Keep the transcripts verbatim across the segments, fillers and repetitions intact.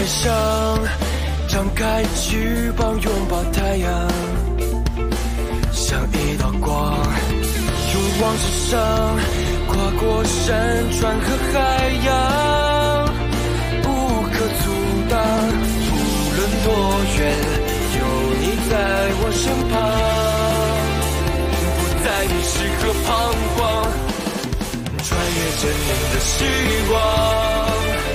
飞翔，张开翅膀拥抱太阳，像一道光，勇往直上，跨过山川和海洋，不可阻挡。无论多远，有你在我身旁，不再迷失和彷徨，穿越着你的时光。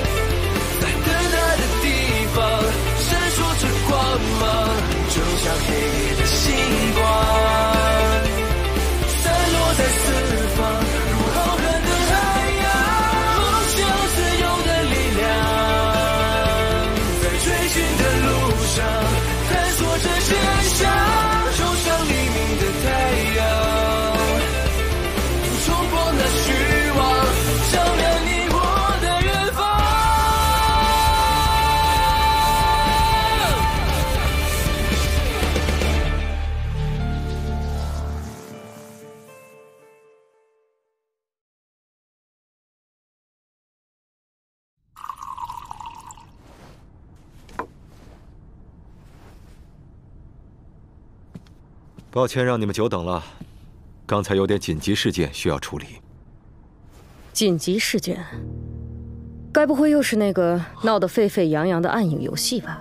闪烁着光芒，就像黑夜的星光，散落在四方，如浩瀚的海洋。梦想自由的力量，在追寻的路上，探索着真相，走向黎明的太阳，冲破那虚妄，照亮你。 抱歉让你们久等了，刚才有点紧急事件需要处理。 紧急事件？该不会又是那个闹得沸沸扬扬的暗影游戏吧？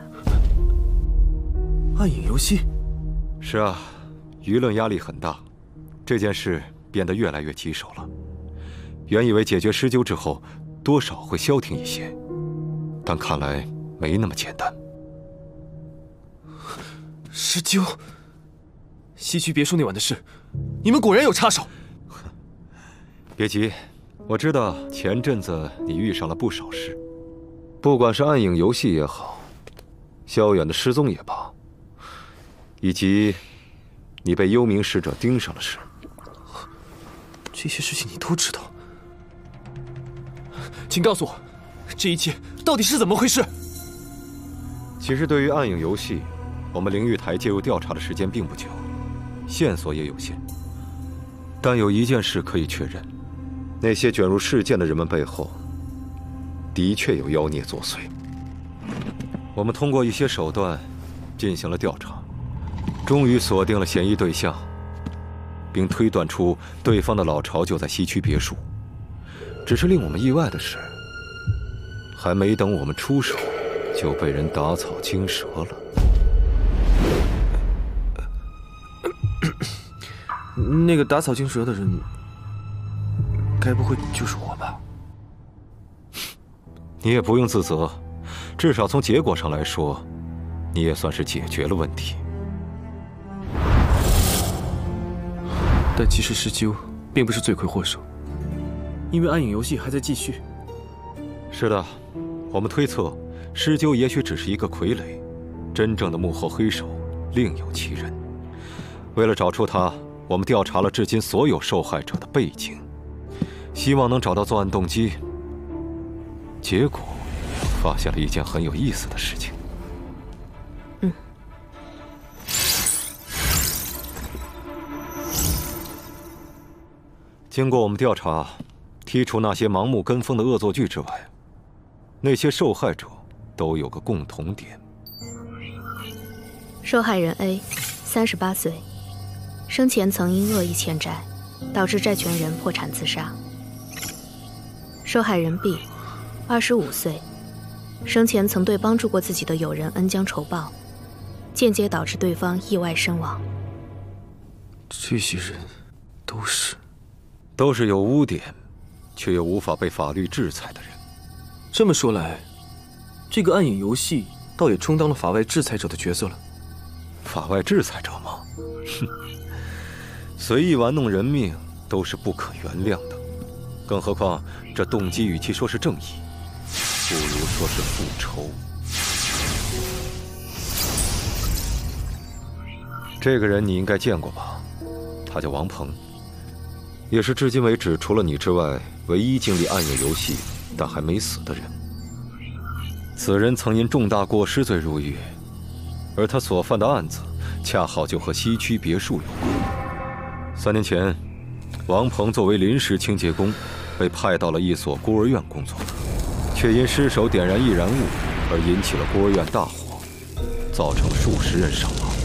暗影游戏？ 是啊，舆论压力很大，这件事变得越来越棘手了。原以为解决施灸之后，多少会消停一些，但看来没那么简单。 施灸。 西区别墅那晚的事，你们果然有插手。 别急，我知道前阵子你遇上了不少事，不管是暗影游戏也好，萧远的失踪也罢，以及你被幽冥使者盯上的事， 这些事情你都知道。请告诉我，这一切到底是怎么回事？ 其实，对于暗影游戏，我们灵玉台介入调查的时间并不久。 线索也有限，但有一件事可以确认：那些卷入事件的人们背后，的确有妖孽作祟。我们通过一些手段进行了调查，终于锁定了嫌疑对象，并推断出对方的老巢就在西区别墅。只是令我们意外的是，还没等我们出手，就被人打草惊蛇了。 那个打草惊蛇的人，该不会就是我吧？ 你也不用自责，至少从结果上来说，你也算是解决了问题。 但其实施灸并不是罪魁祸首，因为暗影游戏还在继续。 是的，我们推测施灸也许只是一个傀儡，真正的幕后黑手另有其人。为了找出他。 我们调查了至今所有受害者的背景，希望能找到作案动机。结果，发现了一件很有意思的事情。 嗯。 经过我们调查，剔除那些盲目跟风的恶作剧之外，那些受害者都有个共同点。 受害人 A， 三十八岁。 生前曾因恶意欠债，导致债权人破产自杀。受害人 B， 二十五岁，生前曾对帮助过自己的友人恩将仇报，间接导致对方意外身亡。 这些人都是， 都是有污点，却又无法被法律制裁的人。 这么说来，这个暗影游戏倒也充当了法外制裁者的角色了。 法外制裁者吗？哼。 随意玩弄人命都是不可原谅的，更何况这动机与其说是正义，不如说是复仇。这个人你应该见过吧？他叫王鹏，也是至今为止除了你之外唯一经历暗影游戏但还没死的人。此人曾因重大过失罪入狱，而他所犯的案子恰好就和西区别墅有关。 三年前，王鹏作为临时清洁工，被派到了一所孤儿院工作，却因失手点燃易燃物， 而引起了孤儿院大火，造成数十人伤亡。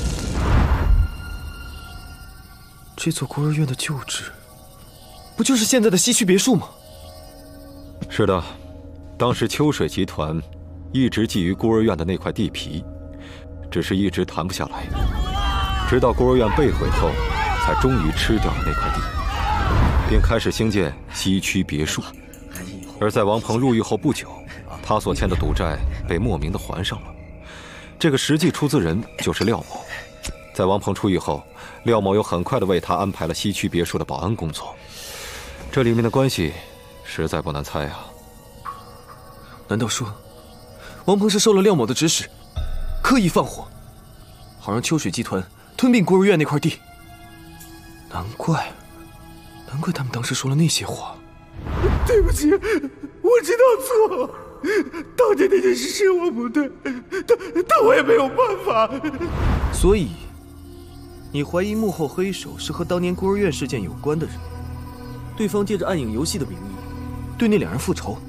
这座孤儿院的旧址，不就是现在的西区别墅吗？ 是的，当时秋水集团一直觊觎孤儿院的那块地皮，只是一直谈不下来，直到孤儿院被毁后，才终于吃掉了那块地，并开始兴建西区别墅。而在王鹏入狱后不久，他所欠的赌债被莫名的还上了。这个实际出资人就是廖某。在王鹏出狱后，廖某又很快地为他安排了西区别墅的保安工作。这里面的关系实在不难猜啊。 难道说，王鹏是受了廖某的指使，刻意放火，好让秋水集团吞并孤儿院那块地？难怪，难怪他们当时说了那些话。 对不起，我知道错，当年那件事是我不对，但但我也没有办法。 所以，你怀疑幕后黑手是和当年孤儿院事件有关的人，对方借着暗影游戏的名义，对那两人复仇。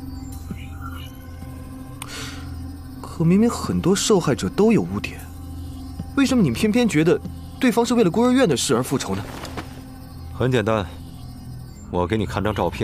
可明明很多受害者都有污点，为什么你偏偏觉得对方是为了孤儿院的事而复仇呢？ 很简单，我给你看张照片。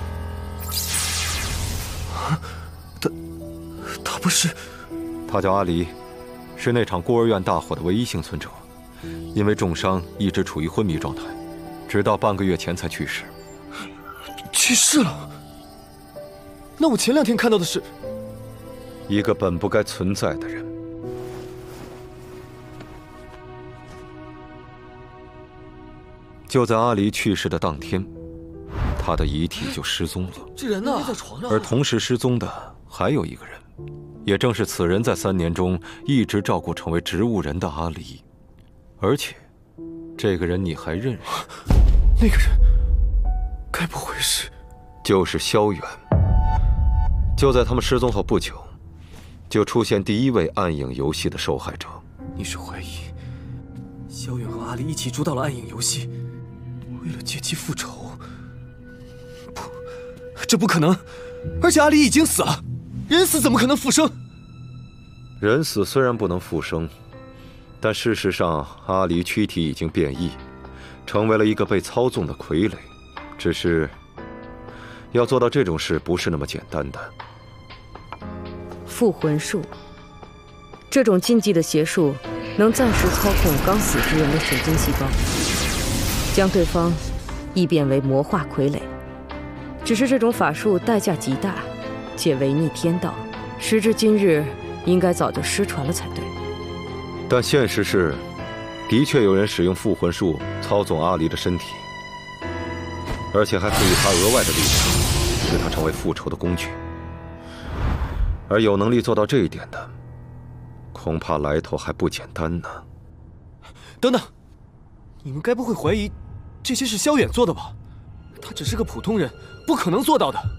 他，他不是？ 他叫阿离，是那场孤儿院大火的唯一幸存者，因为重伤一直处于昏迷状态，直到半个月前才去世。 去世了？那我前两天看到的是一个本不该存在的人。就在阿离去世的当天，他的遗体就失踪了。 这人呢？在床上。 而同时失踪的还有一个人，也正是此人在三年中一直照顾成为植物人的阿离，而且，这个人你还认识？ 那个人，该不会是？ 就是萧远。就在他们失踪后不久，就出现第一位暗影游戏的受害者。 你是怀疑萧远和阿离一起主导了暗影游戏，为了借机复仇？不，这不可能！而且阿离已经死了，人死怎么可能复生？ 人死虽然不能复生，但事实上阿离躯体已经变异，成为了一个被操纵的傀儡。只是要做到这种事不是那么简单的。 复魂术，这种禁忌的邪术能暂时操控刚死之人的神经细胞，将对方异变为魔化傀儡。只是这种法术代价极大，且违逆天道，时至今日应该早就失传了才对。 但现实是，的确有人使用复魂术操纵阿离的身体，而且还赋予他额外的力量，使他成为复仇的工具。而有能力做到这一点的，恐怕来头还不简单呢。 等等，你们该不会怀疑这些是萧远做的吧？他只是个普通人，不可能做到的。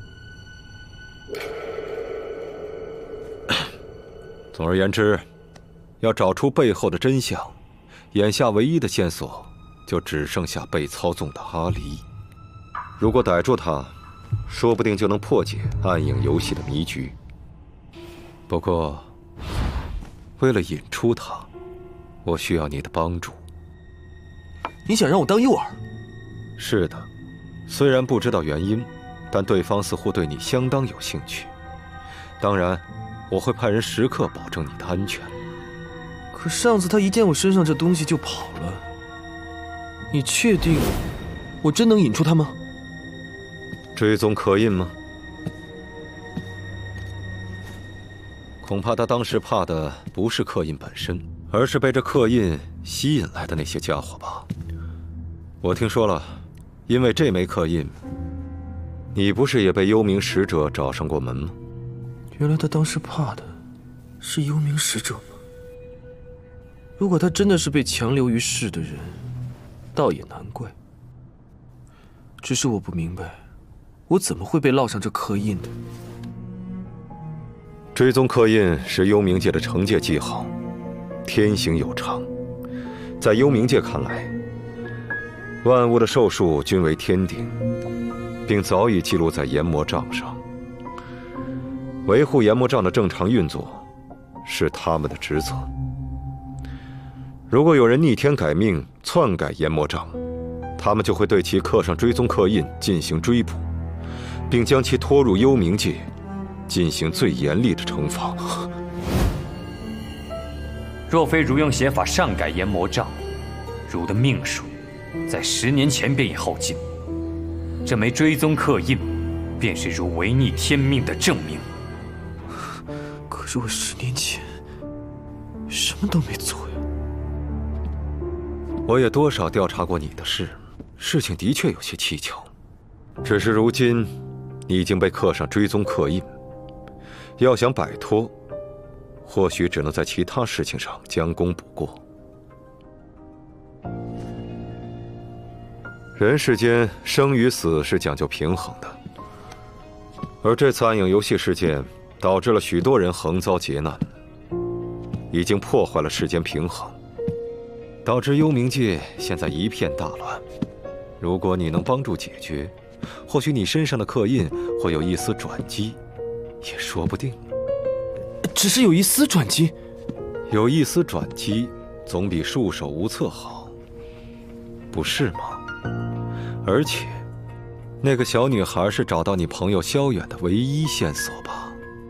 总而言之，要找出背后的真相，眼下唯一的线索就只剩下被操纵的阿离。如果逮住他，说不定就能破解暗影游戏的迷局。不过，为了引出他，我需要你的帮助。 你想让我当诱饵？ 是的，虽然不知道原因，但对方似乎对你相当有兴趣。当然，我会派人时刻保证你的安全。 可上次他一见我身上这东西就跑了，你确定我真能引出他吗？ 追踪刻印吗？恐怕他当时怕的不是刻印本身，而是被这刻印吸引来的那些家伙吧。我听说了，因为这枚刻印，你不是也被幽冥使者找上过门吗？ 原来他当时怕的是幽冥使者吗？如果他真的是被强留于世的人，倒也难怪。只是我不明白，我怎么会被烙上这刻印的？ 追踪刻印是幽冥界的惩戒记号，天行有常。在幽冥界看来，万物的寿数均为天定，并早已记录在研磨杖上。 维护研魔杖的正常运作是他们的职责。如果有人逆天改命，篡改研魔杖，他们就会对其刻上追踪刻印进行追捕，并将其拖入幽冥界，进行最严厉的惩罚。 若非如用邪法擅改研魔杖，汝的命数在十年前便已耗尽。这枚追踪刻印，便是汝违逆天命的证明。 可是我十年前什么都没做呀。 我也多少调查过你的事，事情的确有些蹊跷。只是如今，你已经被刻上追踪刻印，要想摆脱，或许只能在其他事情上将功补过。人世间生与死是讲究平衡的，而这次暗影游戏事件导致了许多人横遭劫难，已经破坏了世间平衡，导致幽冥界现在一片大乱。如果你能帮助解决，或许你身上的刻印会有一丝转机，也说不定。 只是有一丝转机， 有一丝转机总比束手无策好，不是吗？而且，那个小女孩是找到你朋友萧远的唯一线索吧？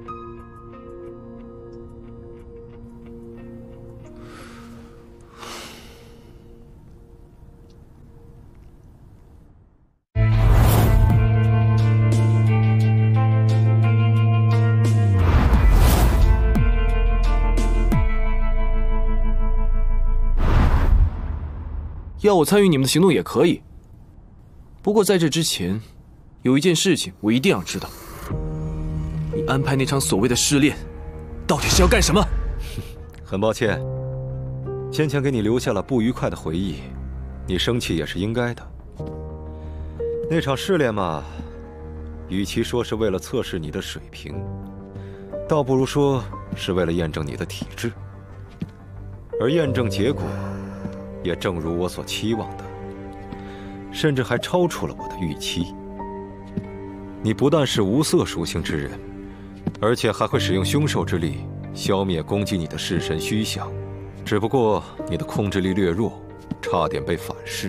要我参与你们的行动也可以，不过在这之前，有一件事情我一定要知道：你安排那场所谓的试炼，到底是要干什么？ 很抱歉，先前给你留下了不愉快的回忆，你生气也是应该的。那场试炼嘛，与其说是为了测试你的水平，倒不如说是为了验证你的体质。而验证结果，也正如我所期望的，甚至还超出了我的预期。你不但是无色属性之人，而且还会使用凶兽之力消灭攻击你的式神虚像，只不过你的控制力略弱，差点被反噬。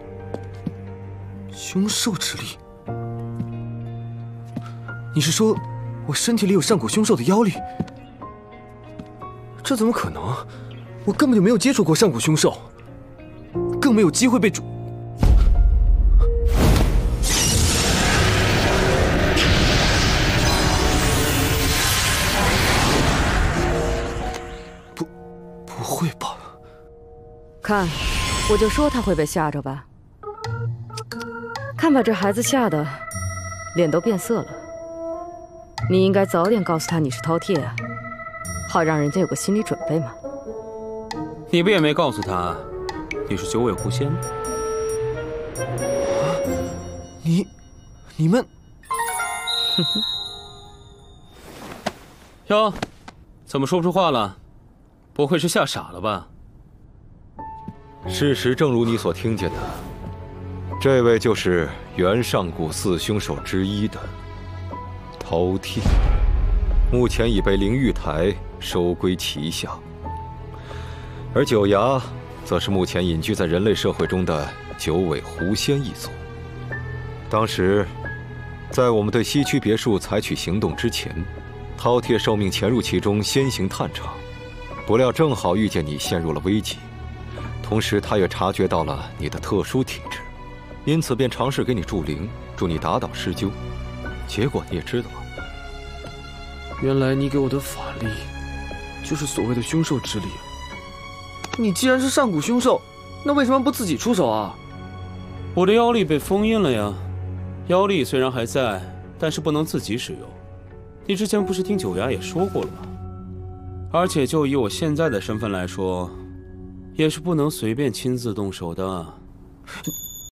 凶兽之力？你是说我身体里有上古凶兽的妖力？这怎么可能？我根本就没有接触过上古凶兽，更没有机会被主。不，不会吧？ 看，我就说他会被吓着吧。看把这孩子吓得脸都变色了。你应该早点告诉他你是饕餮啊，好让人家有个心理准备嘛。 你不也没告诉他你是九尾狐仙吗？ 啊！你、你们…… 哼哼。 哟，怎么说不出话了？不会是吓傻了吧？ 事实正如你所听见的，这位就是原上古四凶兽之一的饕餮，目前已被灵玉台收归旗下。而九牙，则是目前隐居在人类社会中的九尾狐仙一族。当时，在我们对西区别墅采取行动之前，饕餮受命潜入其中先行探查，不料正好遇见你陷入了危机，同时他也察觉到了你的特殊体质，因此便尝试给你助灵，助你打倒施灸。结果你也知道， 原来你给我的法力，就是所谓的凶兽之力。你既然是上古凶兽，那为什么不自己出手啊？ 我的妖力被封印了呀，妖力虽然还在，但是不能自己使用。你之前不是听九牙也说过了吗？而且就以我现在的身份来说，也是不能随便亲自动手的。